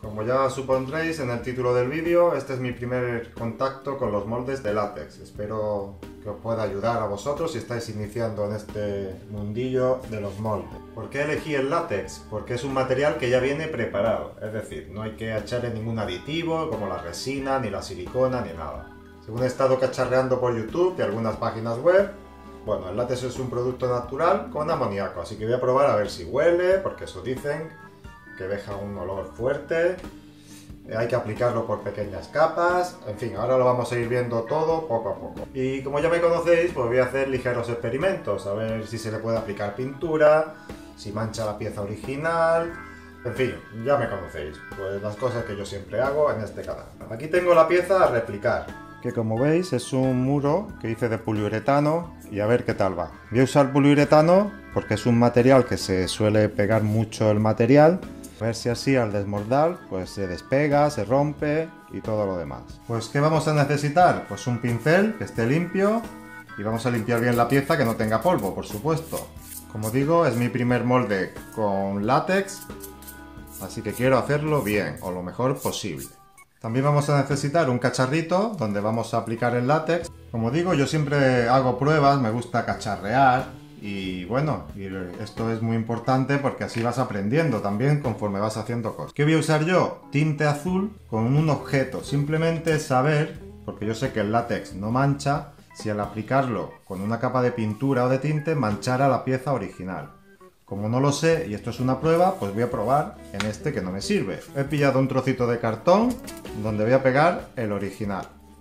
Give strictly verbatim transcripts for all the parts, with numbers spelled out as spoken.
Como ya supondréis en el título del vídeo, este es mi primer contacto con los moldes de látex. Espero que os pueda ayudar a vosotros si estáis iniciando en este mundillo de los moldes. ¿Por qué elegí el látex? Porque es un material que ya viene preparado, es decir, no hay que echarle ningún aditivo como la resina, ni la silicona, ni nada. Según he estado cacharreando por YouTube y algunas páginas web, bueno, el látex es un producto natural con amoníaco, así que voy a probar a ver si huele, porque eso dicen, que deja un olor fuerte. Hay que aplicarlo por pequeñas capas, en fin, ahora lo vamos a ir viendo todo poco a poco. Y como ya me conocéis, pues voy a hacer ligeros experimentos, a ver si se le puede aplicar pintura, si mancha la pieza original, en fin, ya me conocéis, pues las cosas que yo siempre hago en este canal. Aquí tengo la pieza a replicar, que como veis es un muro que hice de poliuretano y a ver qué tal va. Voy a usar poliuretano porque es un material que se suele pegar mucho el material. A ver si así al desmoldar pues se despega, se rompe y todo lo demás. Pues ¿qué vamos a necesitar? Pues un pincel que esté limpio y vamos a limpiar bien la pieza que no tenga polvo, por supuesto. Como digo, es mi primer molde con látex, así que quiero hacerlo bien o lo mejor posible. También vamos a necesitar un cacharrito donde vamos a aplicar el látex. Como digo, yo siempre hago pruebas, me gusta cacharrear. Y bueno, y esto es muy importante porque así vas aprendiendo también conforme vas haciendo cosas. ¿Qué voy a usar yo? Tinte azul con un objeto. Simplemente saber, porque yo sé que el látex no mancha, si al aplicarlo con una capa de pintura o de tinte manchara la pieza original. Como no lo sé y esto es una prueba, pues voy a probar en este que no me sirve. He pillado un trocito de cartón donde voy a pegar el original.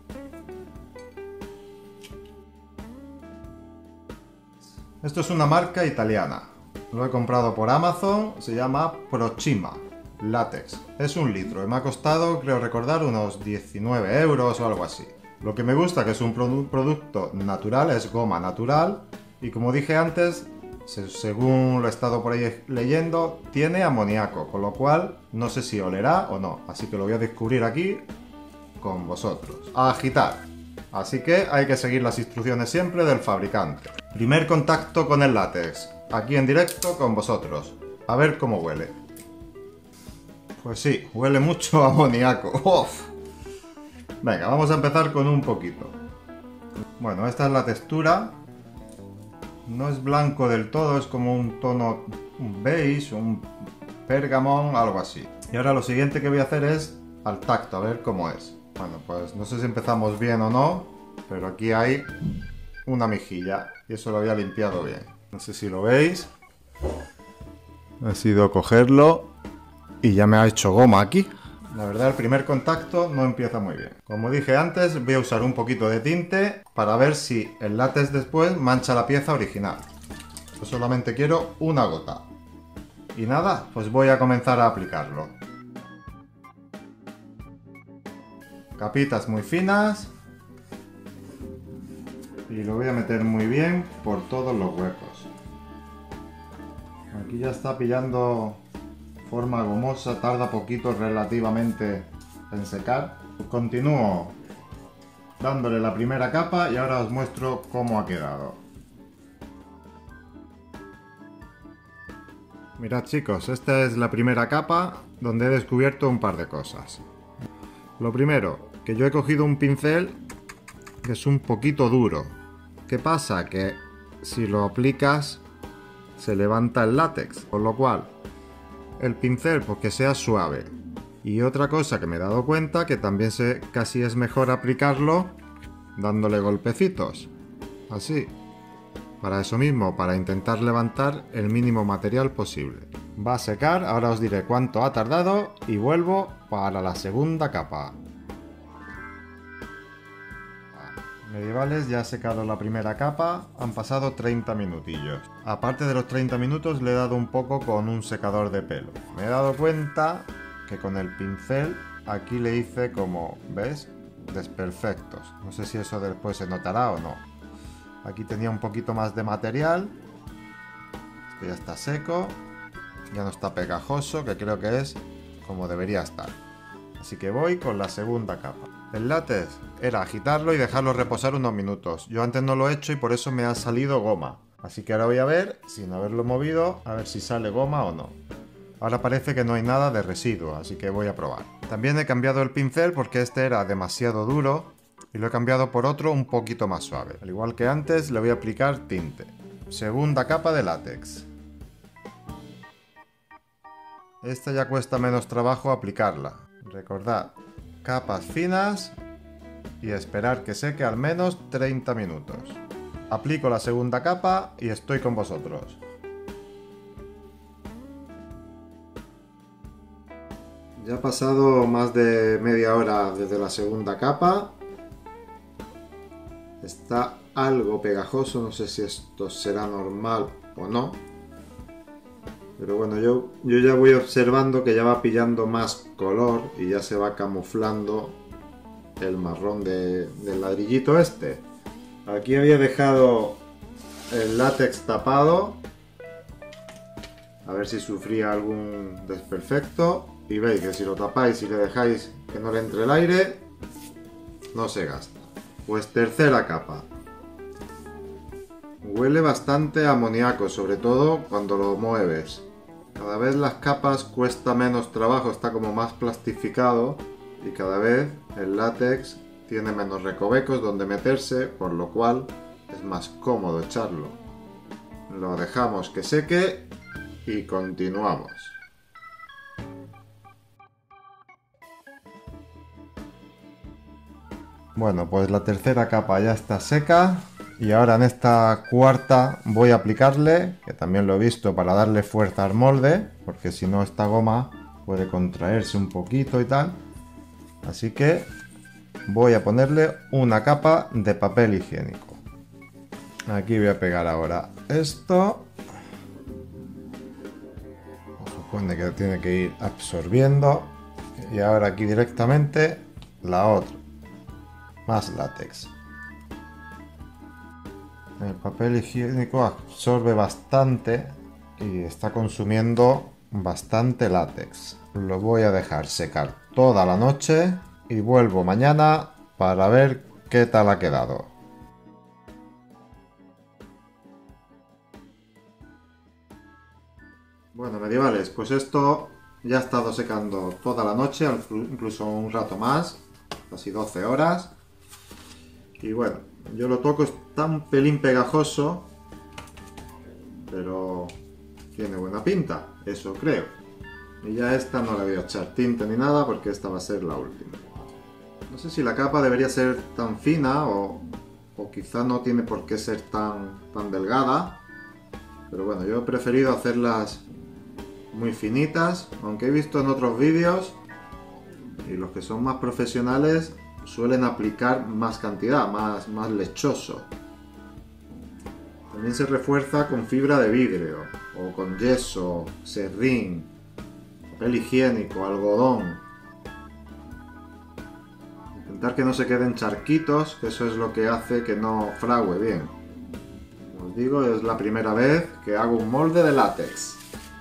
Esto es una marca italiana, lo he comprado por Amazon, se llama Proxima Látex, es un litro y me ha costado, creo recordar, unos diecinueve euros o algo así. Lo que me gusta que es un produ producto natural, es goma natural y como dije antes, se según lo he estado por ahí leyendo, tiene amoníaco, con lo cual no sé si olerá o no, así que lo voy a descubrir aquí con vosotros. A agitar. Así que hay que seguir las instrucciones siempre del fabricante. Primer contacto con el látex, aquí en directo con vosotros. A ver cómo huele. Pues sí, huele mucho a amoníaco. ¡Uf! Venga, vamos a empezar con un poquito. Bueno, esta es la textura. No es blanco del todo, es como un tono un beige, un pergamón, algo así. Y ahora lo siguiente que voy a hacer es al tacto, a ver cómo es. Bueno, pues no sé si empezamos bien o no, pero aquí hay una mejilla y eso lo había limpiado bien. No sé si lo veis. Ha sido cogerlo y ya me ha hecho goma aquí. La verdad, el primer contacto no empieza muy bien. Como dije antes, voy a usar un poquito de tinte para ver si el látex después mancha la pieza original. Yo solamente quiero una gota. Y nada, pues voy a comenzar a aplicarlo. Capitas muy finas y lo voy a meter muy bien por todos los huecos. Aquí ya está pillando forma gomosa, tarda poquito relativamente en secar. Continúo dándole la primera capa y ahora os muestro cómo ha quedado. Mirad chicos, esta es la primera capa donde he descubierto un par de cosas. Lo primero, que yo he cogido un pincel que es un poquito duro. ¿Qué pasa? Que si lo aplicas se levanta el látex, con lo cual el pincel pues que sea suave. Y otra cosa que me he dado cuenta, que también se, casi es mejor aplicarlo dándole golpecitos, así. Para eso mismo, para intentar levantar el mínimo material posible. Va a secar, ahora os diré cuánto ha tardado y vuelvo para la segunda capa. Medievales ya ha secado la primera capa, han pasado treinta minutillos. Aparte de los treinta minutos le he dado un poco con un secador de pelo. Me he dado cuenta que con el pincel aquí le hice como, ¿ves? Desperfectos. No sé si eso después se notará o no. Aquí tenía un poquito más de material. Esto ya está seco. Ya no está pegajoso, que creo que es como debería estar. Así que voy con la segunda capa. El látex era agitarlo y dejarlo reposar unos minutos. Yo antes no lo he hecho y por eso me ha salido goma. Así que ahora voy a ver, sin haberlo movido, a ver si sale goma o no. Ahora parece que no hay nada de residuo, así que voy a probar. También he cambiado el pincel porque este era demasiado duro y lo he cambiado por otro un poquito más suave. Al igual que antes, le voy a aplicar tinte. Segunda capa de látex. Esta ya cuesta menos trabajo aplicarla. Recordad, capas finas y esperar que seque al menos treinta minutos. Aplico la segunda capa y estoy con vosotros. Ya ha pasado más de media hora desde la segunda capa. Está algo pegajoso, no sé si esto será normal o no. Pero bueno, yo, yo ya voy observando que ya va pillando más color y ya se va camuflando el marrón de, del ladrillito este. Aquí había dejado el látex tapado. A ver si sufría algún desperfecto. Y veis que si lo tapáis y le dejáis que no le entre el aire, no se gasta. Pues tercera capa. Huele bastante a amoníaco, sobre todo cuando lo mueves. Cada vez las capas cuesta menos trabajo, está como más plastificado y cada vez el látex tiene menos recovecos donde meterse, por lo cual es más cómodo echarlo. Lo dejamos que seque y continuamos. Bueno, pues la tercera capa ya está seca y ahora en esta cuarta voy a aplicarle, que también lo he visto, para darle fuerza al molde, porque si no esta goma puede contraerse un poquito y tal. Así que voy a ponerle una capa de papel higiénico. Aquí voy a pegar ahora esto. Se supone que tiene que ir absorbiendo. Y ahora aquí directamente la otra. Más látex. El papel higiénico absorbe bastante y está consumiendo bastante látex. Lo voy a dejar secar toda la noche y vuelvo mañana para ver qué tal ha quedado. Bueno, medievales, pues esto ya ha estado secando toda la noche, incluso un rato más, casi doce horas. Y bueno, yo lo toco, está un pelín pegajoso, pero tiene buena pinta, eso creo. Y ya esta no le voy a echar tinta ni nada porque esta va a ser la última. No sé si la capa debería ser tan fina o, o quizá no tiene por qué ser tan, tan delgada. Pero bueno, yo he preferido hacerlas muy finitas, aunque he visto en otros vídeos y los que son más profesionales suelen aplicar más cantidad, más, más lechoso. También se refuerza con fibra de vidrio, o con yeso, serrín, papel higiénico, algodón. Intentar que no se queden charquitos, que eso es lo que hace que no frague bien. Como os digo, es la primera vez que hago un molde de látex.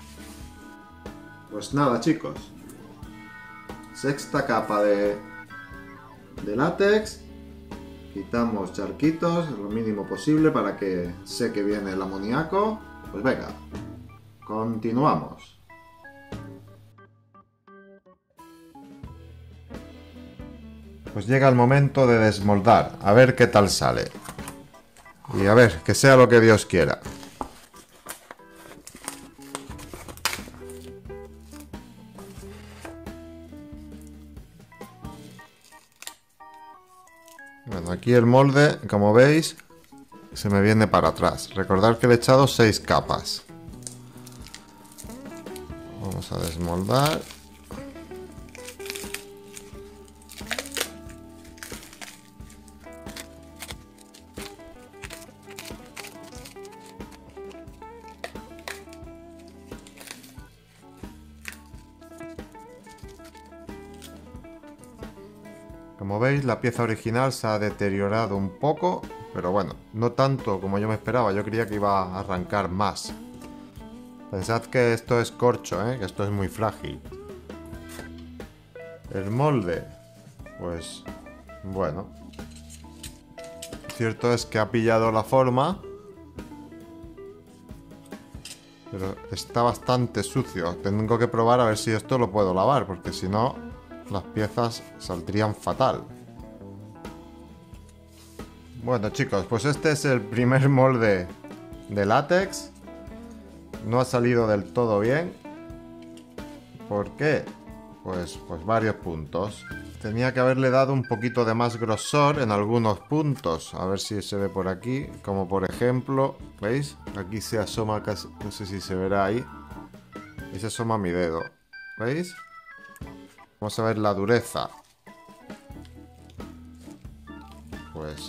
Pues nada, chicos. Sexta capa de... de látex, quitamos charquitos lo mínimo posible para que seque bien el amoníaco. Pues venga, continuamos. Pues llega el momento de desmoldar, a ver qué tal sale y a ver, que sea lo que Dios quiera. Bueno, aquí el molde, como veis, se me viene para atrás. Recordad que le he echado seis capas. Vamos a desmoldar. Como veis, la pieza original se ha deteriorado un poco, pero bueno, no tanto como yo me esperaba. Yo creía que iba a arrancar más. Pensad que esto es corcho, ¿eh? Que esto es muy frágil. El molde, pues bueno, cierto es que ha pillado la forma, Pero está bastante sucio. Tengo que probar a ver si esto lo puedo lavar, porque si no, las piezas saldrían fatal. Bueno, chicos, pues este es el primer molde de látex. No ha salido del todo bien. ¿Por qué? Pues, pues varios puntos. Tenía que haberle dado un poquito de más grosor en algunos puntos. A ver si se ve por aquí. Como por ejemplo, ¿veis? Aquí se asoma casi, no sé si se verá ahí. Y se asoma mi dedo. ¿Veis? Vamos a ver la dureza. Pues...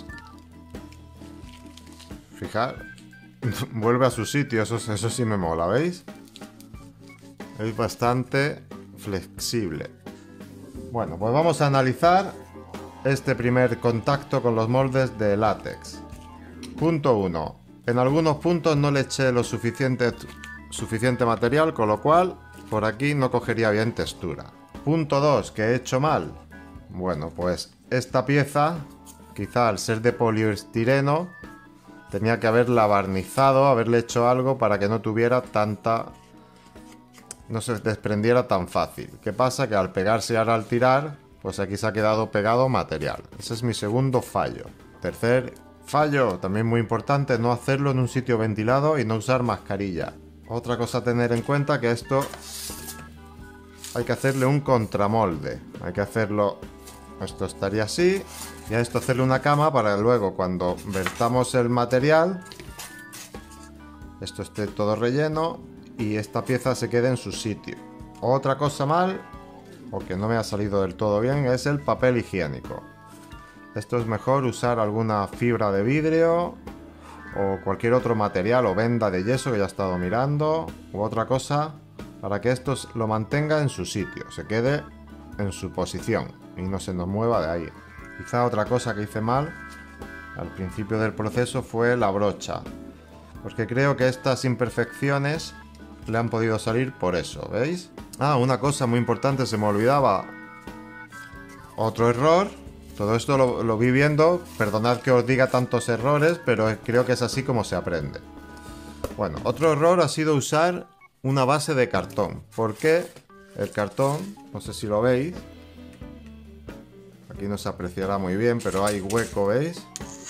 fijar. Vuelve a su sitio, eso, eso sí me mola, ¿veis? Es bastante flexible. Bueno, pues vamos a analizar este primer contacto con los moldes de látex. Punto uno. En algunos puntos no le eché lo suficiente, suficiente material, con lo cual por aquí no cogería bien textura. Punto dos. ¿Qué he hecho mal? Bueno, pues esta pieza, quizá al ser de poliestireno, tenía que haberla barnizado, haberle hecho algo para que no tuviera tanta... no se desprendiera tan fácil. ¿Qué pasa? Que al pegarse ahora al tirar, pues aquí se ha quedado pegado material. Ese es mi segundo fallo. Tercer fallo, también muy importante, no hacerlo en un sitio ventilado y no usar mascarilla. Otra cosa a tener en cuenta, que esto hay que hacerle un contramolde. Hay que hacerlo... esto estaría así, y a esto hacerle una cama para que luego cuando vertamos el material, esto esté todo relleno y esta pieza se quede en su sitio. Otra cosa mal, o que no me ha salido del todo bien, es el papel higiénico. Esto es mejor usar alguna fibra de vidrio o cualquier otro material, o venda de yeso que ya he estado mirando, u otra cosa, para que esto lo mantenga en su sitio, se quede en su posición y no se nos mueva de ahí. Quizá otra cosa que hice mal al principio del proceso fue la brocha, porque creo que estas imperfecciones le han podido salir por eso, ¿veis? Ah, una cosa muy importante, se me olvidaba. Otro error. Todo esto lo, lo vi viendo. Perdonad que os diga tantos errores, pero creo que es así como se aprende. Bueno, otro error ha sido usar una base de cartón. Porque el cartón, no sé si lo veis, aquí no se apreciará muy bien, pero hay hueco, ¿veis?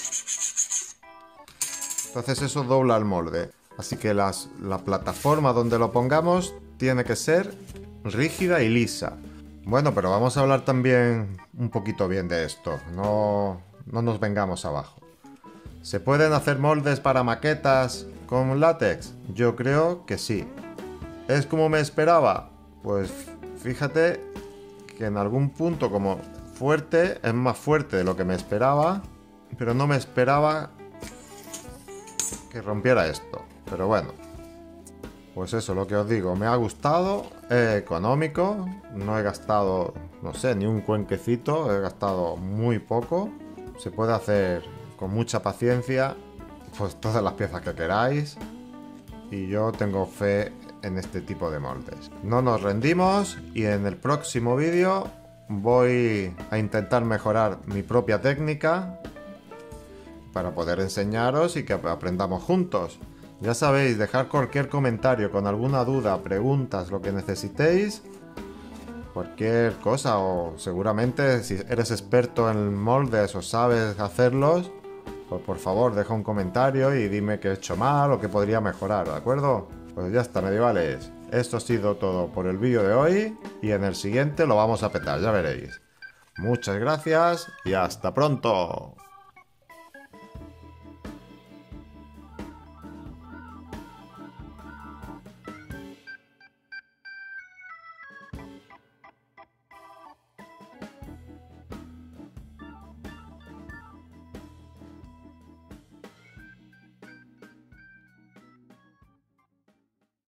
Entonces eso dobla el molde. Así que las, la plataforma donde lo pongamos tiene que ser rígida y lisa. Bueno, pero vamos a hablar también un poquito bien de esto. No, no nos vengamos abajo. ¿Se pueden hacer moldes para maquetas con látex? Yo creo que sí. ¿Es como me esperaba? Pues fíjate que en algún punto como fuerte, es más fuerte de lo que me esperaba, pero no me esperaba que rompiera esto. Pero bueno, pues eso, lo que os digo, me ha gustado, es económico, no he gastado, no sé, ni un cuenquecito, he gastado muy poco, se puede hacer con mucha paciencia, pues todas las piezas que queráis, y yo tengo fe en este tipo de moldes. No nos rendimos y en el próximo vídeo voy a intentar mejorar mi propia técnica para poder enseñaros y que aprendamos juntos. Ya sabéis, dejar cualquier comentario con alguna duda, preguntas, lo que necesitéis, cualquier cosa, o seguramente si eres experto en moldes o sabes hacerlos, pues por favor deja un comentario y dime qué he hecho mal o qué podría mejorar, ¿de acuerdo? Pues ya está, medievales. Esto ha sido todo por el vídeo de hoy y en el siguiente lo vamos a petar, ya veréis. Muchas gracias y hasta pronto.